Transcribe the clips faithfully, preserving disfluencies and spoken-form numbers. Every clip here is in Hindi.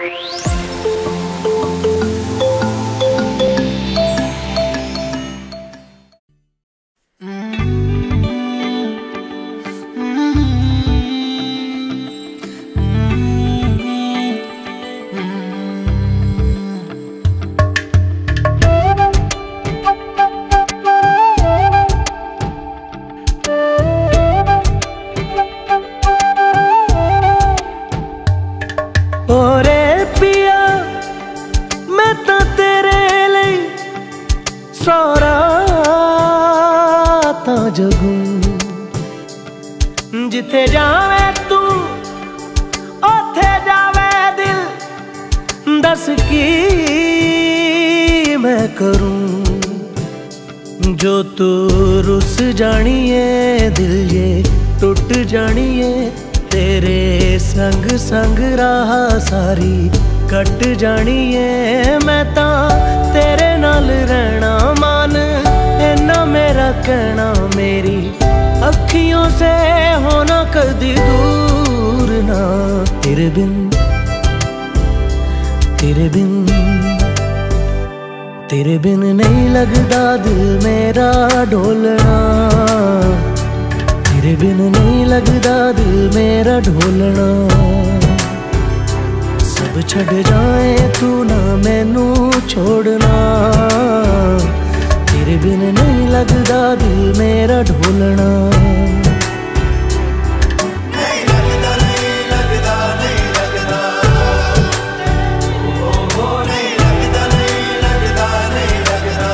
जिथे जावे तू ओथे जावे दिल, दस की मैं करूं जो तू रुस जानिए दिल ये टूट जानिए। तेरे संग संग राह सारी कट जानिए। मैं ता तेरे नाल रहना मान इन्ना मेरा कहना, मेरी अखियों से होना कदी दूर ना। तेरे बिन तेरे बिन तेरे बिन नहीं लगदा दिल मेरा ढोलना। तेरे बिन नहीं लगदा दिल मेरा ढोलना। सब छड़ जाए तू ना मैनू छोड़ना। तेरे बिन नहीं लगदा दिल मेरा ढोलना। नहीं लगदा नहीं लगदा नहीं लगदा ओ हो नहीं लगदा नहीं लगदा नहीं लगदा।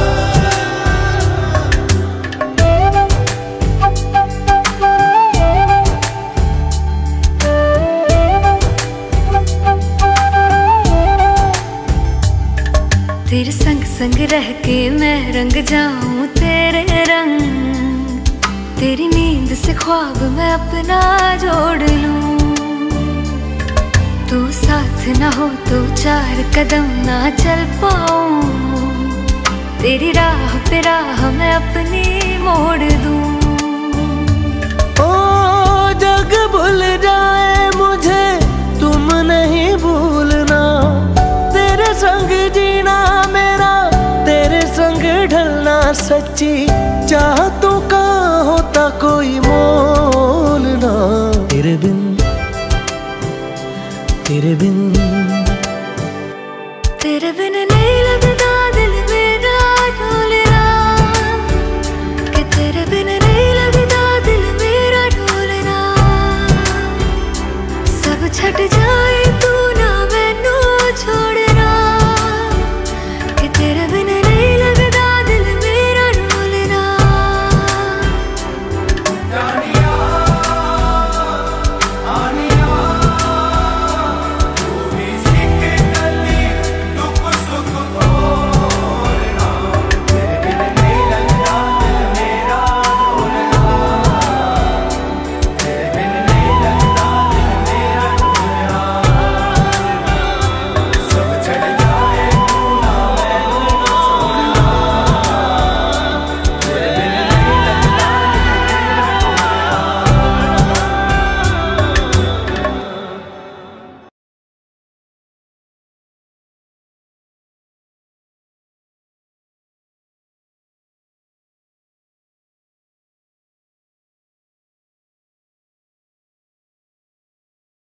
तेरे संग संग रह के मैं रंग जाऊं तेरे रंग। तेरी नींद से ख्वाब मैं अपना जोड़ लूं। तू साथ ना हो तो चार कदम ना चल पाऊं। तेरी राह पे राह मैं अपनी मोड़ दूं। ओ जग भूल जाए मुझे तुम नहीं भूलना। तेरे संग जीना मेरा तेरे संग ढलना। सच्ची चाहतों का होता कोई मोल ना। तेरे बिन तेरे बिन तेरे बिन नहीं लगदा दिल मेरा ढोलना। कि तेरे बिन नहीं लगदा दिल मेरा ढोलना। सब छट जाए